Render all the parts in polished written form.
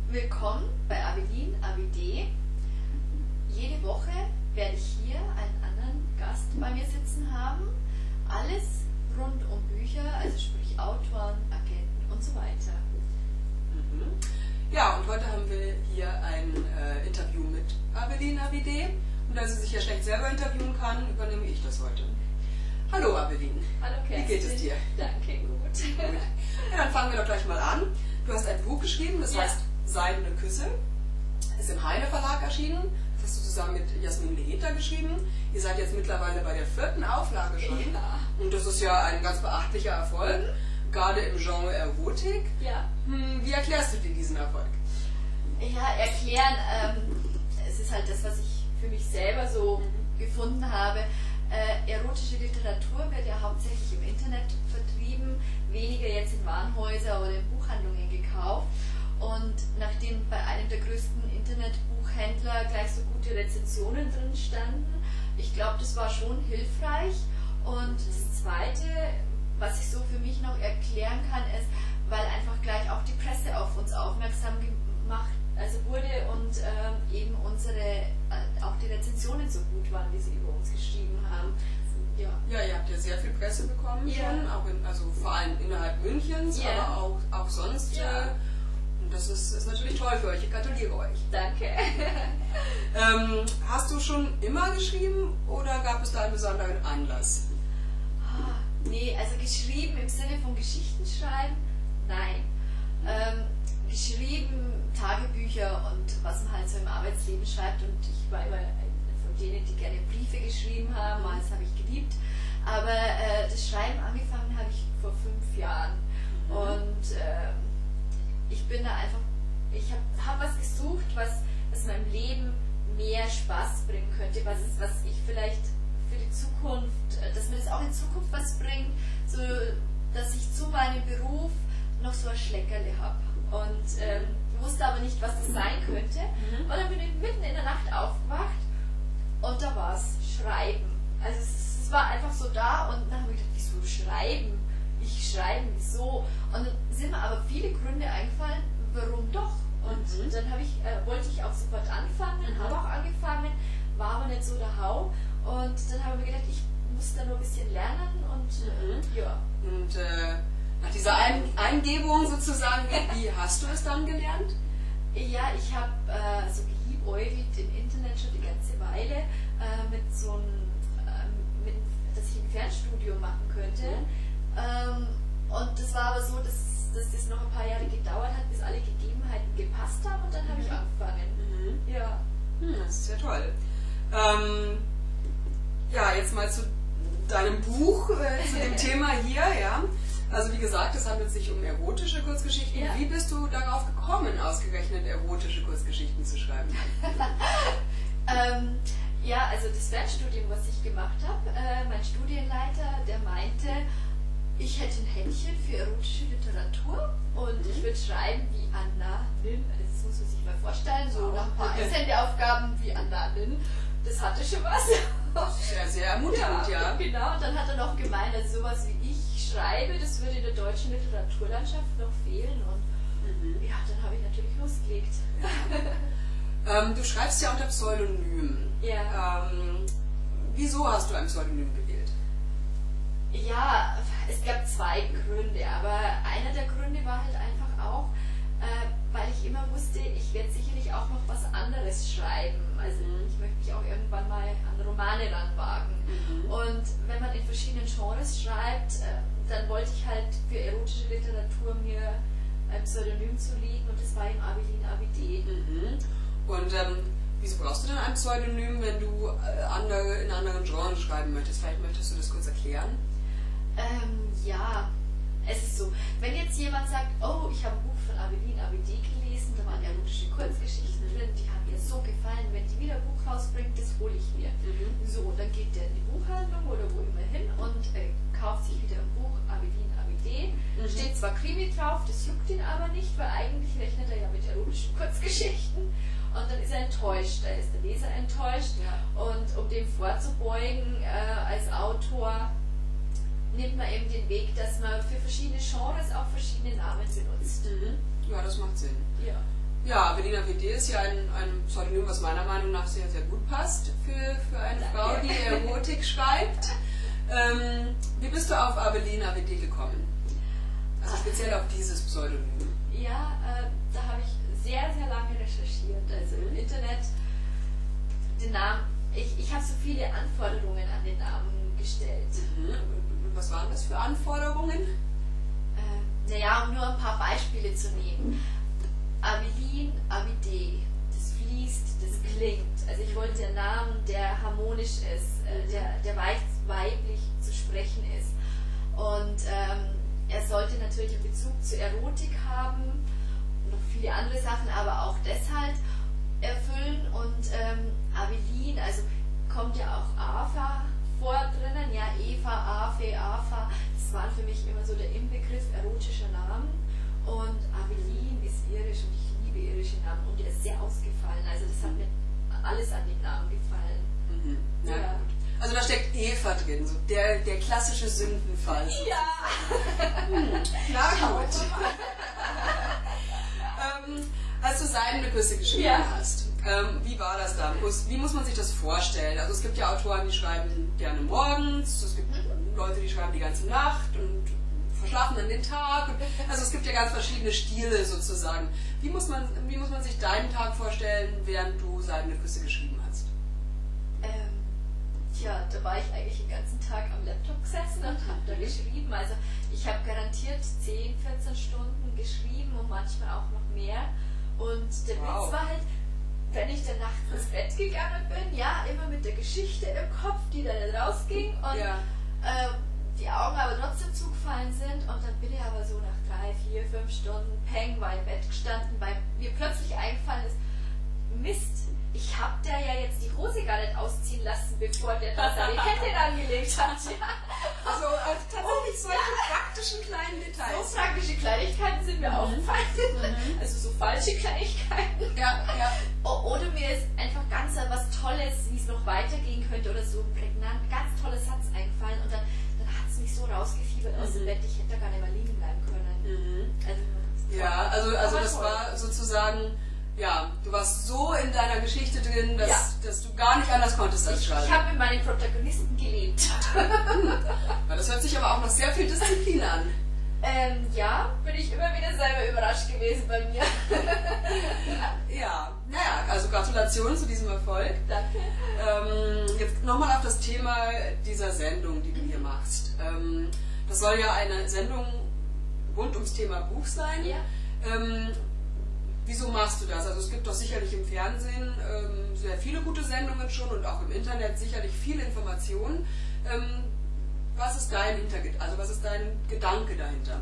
Willkommen bei Avelin AWD. Jede Woche werde ich hier einen anderen Gast bei mir sitzen haben. Alles rund um Bücher, also sprich Autoren, Agenten und so weiter. Ja, und heute haben wir hier ein Interview mit Avelin AWD. Und da sie sich ja schlecht selber interviewen kann, übernehme ich das heute. Hallo Avelin. Hallo Kerstin. Wie geht es dir? Danke, gut. Ja, dann fangen wir doch gleich mal an. Du hast ein Buch geschrieben, das heißt Seidene Küsse. Ist im Heine Verlag erschienen. Das hast du zusammen mit Jasmin Leheter geschrieben. Ihr seid jetzt mittlerweile bei der 4. Auflage schon. Ja. Und das ist ja ein ganz beachtlicher Erfolg, gerade im Genre Erotik. Ja. Wie erklärst du dir diesen Erfolg? Ja, erklären, es ist halt das, was ich für mich selber so gefunden habe. Erotische Literatur wird ja hauptsächlich im Internet vertrieben, weniger jetzt in Warenhäuser oder in Buchhandlungen gekauft. Und nachdem bei einem der größten Internetbuchhändler gleich so gute Rezensionen drin standen, ich glaube, das war schon hilfreich. Und das Zweite, was ich so für mich noch erklären kann, ist, weil einfach gleich auch die Presse auf uns aufmerksam gemacht wurde und eben auch die Rezensionen so gut waren, wie sie über uns geschrieben haben. Ja, ihr habt ja sehr viel Presse bekommen schon, auch also vor allem innerhalb Münchens, aber auch sonst. Ja. Und das ist natürlich toll für euch, ich gratuliere euch. Danke. Hast du schon immer geschrieben oder gab es da einen besonderen Anlass? Nee, also geschrieben im Sinne von Geschichten schreiben, nein. Geschrieben Tagebücher und was man halt so im Arbeitsleben schreibt, und ich war immer von denen, die gerne Briefe geschrieben haben, das habe ich geliebt, aber das Schreiben angefangen habe ich vor 5 Jahren und ich bin da einfach, ich hab was gesucht, was meinem Leben mehr Spaß bringen könnte, was ich vielleicht für die Zukunft, dass mir das auch in Zukunft was bringt, so dass ich zu meinem Beruf noch so ein Schleckerle habe. Und wusste aber nicht, was das sein könnte. Und dann bin ich mitten in der Nacht aufgewacht und da war es Schreiben. Also es war einfach so da und dann habe ich gedacht, wieso schreiben? Ich schreiben, wieso? Und dann sind mir aber viele Gründe eingefallen, warum doch. Und dann wollte ich auch sofort anfangen, habe auch angefangen, war aber nicht so der Hau. Und dann habe ich mir gedacht, ich muss da nur ein bisschen lernen und ja. Und nach dieser Eingebung sozusagen, wie hast du es dann gelernt? Ja, ich habe so geliebäugelt im Internet schon die ganze Weile mit so einem, dass ich ein Fernstudium machen könnte. Und das war aber so, dass das noch ein paar Jahre gedauert hat, bis alle Gegebenheiten gepasst haben, und dann habe ich angefangen. Ja. Das ist ja toll. Ja, jetzt mal zu deinem Buch, zu dem Thema hier, ja. Also wie gesagt, es handelt sich um erotische Kurzgeschichten. Ja. Wie bist du darauf gekommen, ausgerechnet erotische Kurzgeschichten zu schreiben? Ja, also das Fernstudium, was ich gemacht habe, mein Studienleiter, der meinte, ich hätte ein Händchen für erotische Literatur und ich würde schreiben wie Anna Lynn. Das muss man sich mal vorstellen, so nach ein paar Einsendeaufgaben wie Anna Lynn. Das hatte schon was. Sehr, sehr ermutigend, ja. Genau, und dann hat er noch gemeint, also sowas wie ich schreibe, das würde in der deutschen Literaturlandschaft noch fehlen, und ja, dann habe ich natürlich losgelegt. Ja. Du schreibst ja unter Pseudonym. Ja. Wieso hast du ein Pseudonym gewählt? Ja, es gab 2 Gründe, aber einer der Gründe war halt einfach auch, weil ich immer wusste, ich werde sicherlich auch noch was anderes schreiben. Also ich möchte mich auch irgendwann mal an Romane ranwagen. Und wenn man in verschiedenen Genres schreibt, dann wollte ich halt für erotische Literatur mir ein Pseudonym zulegen, und das war eben Avelin AWD. Und wieso brauchst du denn ein Pseudonym, wenn du in anderen Genres schreiben möchtest? Vielleicht möchtest du das kurz erklären? Ja, es ist so, wenn jetzt jemand sagt, oh, ich habe ein Buch von Avelin AWD gelesen, da waren erotische Kurzgeschichten drin, die haben mir so gefallen, wenn die wieder ein Buch rausbringt, das hole ich mir. So, dann geht der in die Buchhandlung oder wo immer hin und kauft sich wieder ein Buch Avelin AWD. Steht zwar Krimi drauf, das juckt ihn aber nicht, weil eigentlich rechnet er ja mit erotischen Kurzgeschichten. Und dann ist er enttäuscht, da ist der Leser enttäuscht. Und um dem vorzubeugen als Autor, nimmt man eben den Weg, dass man für verschiedene Genres auch verschiedene Namen benutzt. Ja, das macht Sinn. Ja. Ja, Avelina WD ist ja ein Pseudonym, was meiner Meinung nach sehr, sehr gut passt für eine Frau, die Erotik schreibt. Wie bist du auf Avelina WD gekommen? Also speziell auf dieses Pseudonym. Ja, da habe ich sehr, sehr lange recherchiert. Also im Internet, den Namen, ich habe so viele Anforderungen an den Namen gestellt. Was waren das für Anforderungen? Naja, um nur ein paar Beispiele zu nehmen. Avelin, Avide, das fließt, das klingt. Also ich wollte einen Namen, der harmonisch ist, der weiblich zu sprechen ist. Und er sollte natürlich einen Bezug zur Erotik haben und noch viele andere Sachen, aber auch deshalb erfüllen. Und Avelin, also kommt ja auch Ava vor drinnen, ja, Eva, Ave, Ava, das waren für mich immer so der Inbegriff erotischer Namen. Und Avelin ist irisch und ich liebe irische Namen und der ist sehr ausgefallen. Also das hat mir alles an den Namen gefallen. Ja, gut. Also da steckt Eva drin, so der klassische Sündenfall. Ja! Na gut. Als du Seidene Küsse geschrieben hast, wie war das dann? Wie muss man sich das vorstellen? Also es gibt ja Autoren, die schreiben gerne morgens, es gibt Leute, die schreiben die ganze Nacht und verschlafen dann den Tag. Also es gibt ja ganz verschiedene Stile sozusagen. Wie muss man sich deinen Tag vorstellen, während du Seidene Küsse geschrieben hast? Tja, da war ich eigentlich den ganzen Tag am Laptop gesessen und habe da geschrieben. Also ich habe garantiert 10, 14 Stunden geschrieben und manchmal auch noch mehr. Und der Witz war halt, wenn ich dann nachts ins Bett gegangen bin, ja, immer mit der Geschichte im Kopf, die dann rausging und die Augen aber trotzdem zugefallen sind und dann bin ich aber so nach 3, 4, 5 Stunden peng war im Bett gestanden, weil mir plötzlich eingefallen ist, Mist, ich habe da ja jetzt die Hose gar nicht ausziehen lassen, bevor der da seine Kette angelegt hat. Ja. Also tatsächlich solche praktischen kleinen Details. So praktische Kleinigkeiten sind mir aufgefallen. Also so falsche Kleinigkeiten. Ja. Oder mir ist einfach ganz was Tolles, wie es noch weitergehen könnte oder so ein prägnant, ganz toller Satz eingefallen und dann hat es mich so rausgefiebert aus dem Bett, ich hätte da gar nicht mehr liegen bleiben können. Also das war sozusagen, ja, du warst so in deiner Geschichte drin, dass du gar nicht anders konntest als schreiben. Ich habe mit meinen Protagonisten gelebt. Das hört sich aber auch noch sehr viel Disziplin an. Ja, bin ich immer wieder selber überrascht gewesen bei mir. Ja, naja, also Gratulation zu diesem Erfolg. Danke. Jetzt nochmal auf das Thema dieser Sendung, die du hier machst. Das soll ja eine Sendung rund ums Thema Buch sein. Ja. Wieso machst du das? Also es gibt doch sicherlich im Fernsehen sehr viele gute Sendungen schon und auch im Internet sicherlich viel Information. Was ist dein Gedanke dahinter?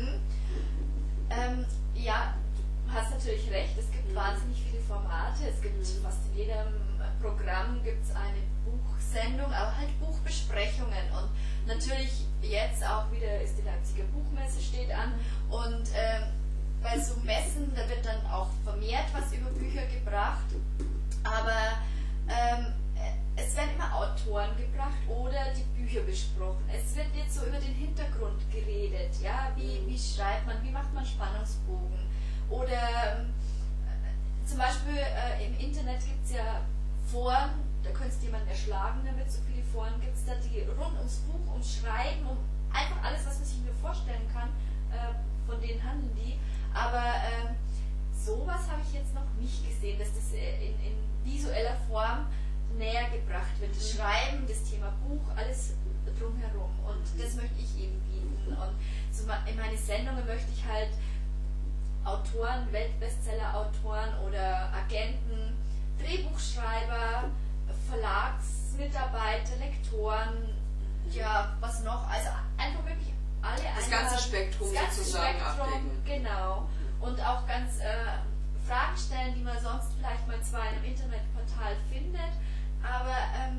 Ja, du hast natürlich recht, es gibt wahnsinnig viele Formate, es gibt fast in jedem Programm gibt's eine Buchsendung, aber halt Buchbesprechungen und natürlich jetzt auch wieder ist die Leipziger Buchmesse steht an und bei so Messen, da wird dann auch vermehrt was über Bücher gebracht, aber es werden immer Autoren gebracht oder die Bücher besprochen. Es wird jetzt so über den Hintergrund geredet, ja, wie schreibt man, wie macht man Spannungsbogen oder zum Beispiel im Internet gibt es ja Foren, da könntest du jemanden erschlagen damit, so viele Foren gibt es da, die rund ums Buch, ums Schreiben, um einfach alles, was man sich nur vorstellen kann, von denen handeln die. Aber sowas habe ich jetzt noch nicht gesehen, dass das in visueller Form näher gebracht wird. Das Schreiben, das Thema Buch, alles drumherum. Und das möchte ich eben bieten. Und so in meine Sendungen möchte ich halt Autoren, Weltbestseller-Autoren oder Agenten, Drehbuchschreiber, Verlagsmitarbeiter, Lektoren, ja, was noch, also einfach wirklich alle das ganze Spektrum sozusagen abdecken. Genau. Und auch ganz Fragen stellen, die man sonst vielleicht mal zwar in einem Internetportal findet, aber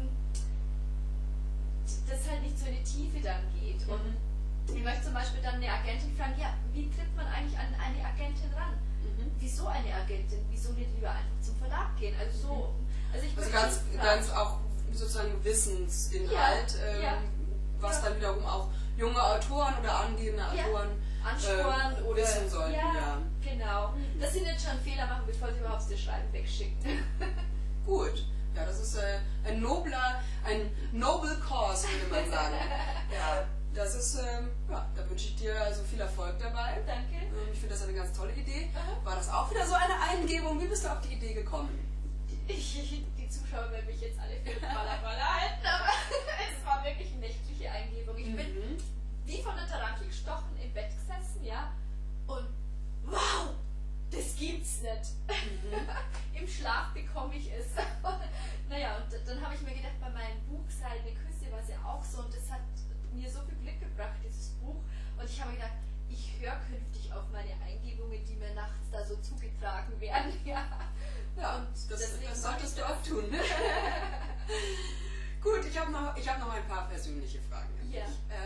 das halt nicht so in die Tiefe dann geht. Und ich möchte zum Beispiel dann eine Agentin fragen, ja, wie tritt man eigentlich an eine Agentin ran? Wieso eine Agentin? Wieso nicht lieber einfach zum Verlag gehen? Also so, ganz auch sozusagen Wissensinhalt, was dann wiederum auch junge Autoren oder angehende Autoren anspornen oder wissen sollten. Ja, genau. Das dass sie nicht schon Fehler machen, bevor sie überhaupt das Schreiben wegschicken. Gut. Ja, das ist ein noble cause, würde man sagen. Ja, das ist, da wünsche ich dir also viel Erfolg dabei. Danke. Ich finde das eine ganz tolle Idee. Aha. War das auch wieder so eine Eingebung? Wie bist du auf die Idee gekommen? Die Zuschauer werden mich jetzt alle für Ballerballer halten, aber es war wirklich eine nächtliche Eingebung. Ich bin wie von der Tarantel gestochen im Bett gesessen, ja, und wow, das gibt's nicht. Im Schlaf bekomme ich es. Naja, und dann habe ich mir gedacht, bei meinem Buch Seidene Küsse war es ja auch so, und das hat mir so viel Glück gebracht, dieses Buch. Und ich habe mir gedacht, ich höre künftig auf meine Eingebungen, die mir nachts da so zugetragen werden. Ja, und das solltest du auch tun. Gut, ich habe noch ein paar persönliche Fragen an dich.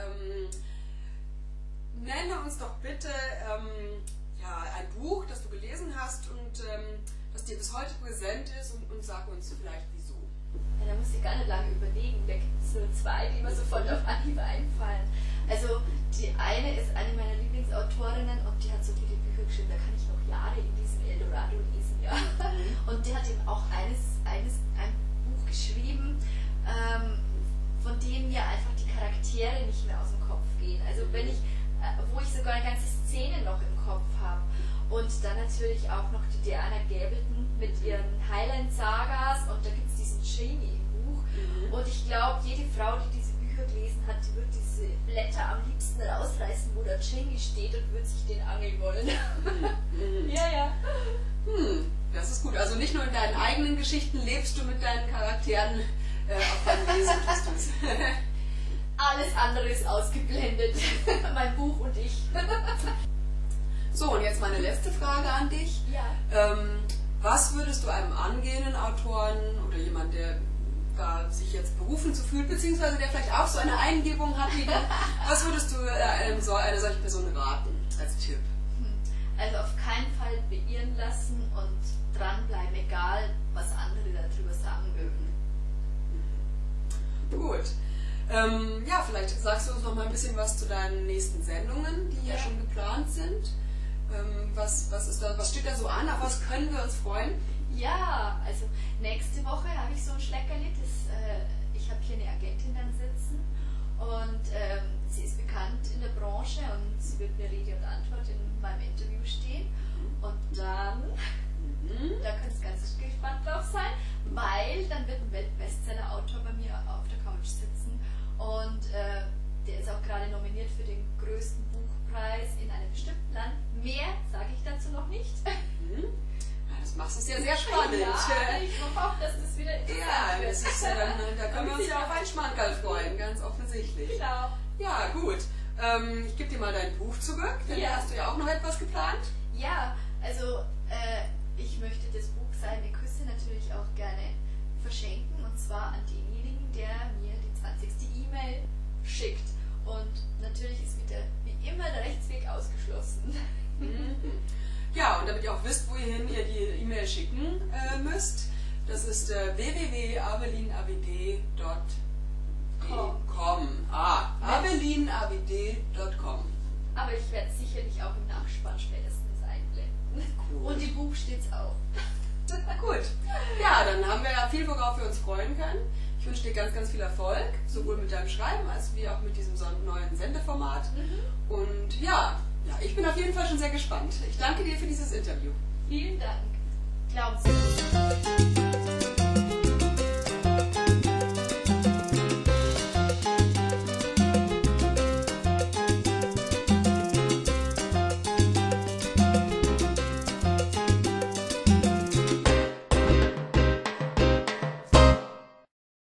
Nenne uns doch bitte ein Buch, das du gelesen hast und das dir bis heute präsent ist, und sag uns vielleicht wieso. Ja, da muss ich gar nicht lange überlegen. Da gibt es nur zwei, die mir sofort auf Anhieb einfallen. Also die eine ist eine meiner Lieblingsautorinnen, und die hat so viele Bücher geschrieben, da kann ich noch Jahre in diesem Eldorado lesen. Ja. Und die hat eben auch ein Buch geschrieben, von dem mir einfach die Charaktere nicht mehr aus dem Kopf gehen. Also wo ich sogar eine ganze Szene noch im Kopf habe. Und dann natürlich auch noch die Diana Gabaldon mit ihren Highland-Sagas, und da gibt es diesen Jamie im Buch. Und ich glaube, jede Frau, die diese Bücher gelesen hat, die wird diese Blätter am liebsten rausreißen, wo der Jamie steht, und wird sich den angeln wollen. Ja. Das ist gut. Also nicht nur in deinen eigenen Geschichten lebst du mit deinen Charakteren, auf deinem Lesen tust du es. Alles andere ist ausgeblendet. Mein Buch und ich. So, und jetzt meine letzte Frage an dich. Ja. Was würdest du einem angehenden Autoren oder jemand, der da sich jetzt berufen zu fühlt, beziehungsweise der vielleicht auch so eine Eingebung hat wie du, was würdest du einer solchen Person raten als Tipp? Also auf keinen Fall beirren lassen und dranbleiben, egal was andere darüber sagen mögen. Gut. Vielleicht sagst du uns noch mal ein bisschen was zu deinen nächsten Sendungen, die ja schon geplant sind. Was steht da so an? Auf was können wir uns freuen? Ja, also nächste Woche habe ich so ein Schleckerli. Ich habe hier eine Agentin dann sitzen, und sie ist bekannt in der Branche, und sie wird mir Rede und Antwort in meinem Interview stehen. Und dann, da könnt ihr ganz gespannt drauf sein, weil dann wird ein Weltbestseller-Autor bei mir auf der Couch sitzen, und der ist auch gerade nominiert für den größten Buchpreis in einem bestimmten Land. Mehr sage ich dazu noch nicht. Das macht es ja sehr spannend. Ja, ich hoffe auch, dass das wieder interessant wird. Da können wir uns ja auf einen Schmankerl freuen, ganz offensichtlich. Genau. Ja, gut. Ich gebe dir mal dein Buch zurück, denn da hast du ja auch noch etwas geplant. Ja, also ich möchte das Buch Seidene Küsse natürlich auch gerne verschenken, und zwar an denjenigen, der mir die 20. E-Mail schickt. Und natürlich ist wieder wie immer der Rechtsweg ausgeschlossen. Ja, und damit ihr auch wisst, wohin ihr die E-Mail schicken müsst, das ist www.avelinabd.com. avelinabd.com. Aber ich werde es sicherlich auch im Nachspann spätestens einblenden. Cool. Und im Buch steht's auch. Gut. Ja, dann haben wir ja viel, worauf wir uns freuen können. Ich wünsche dir ganz, ganz viel Erfolg, sowohl mit deinem Schreiben als wie auch mit diesem neuen Sendeformat. Und ja, ich bin auf jeden Fall schon sehr gespannt. Ich danke dir für dieses Interview. Vielen Dank. Glauben Sie.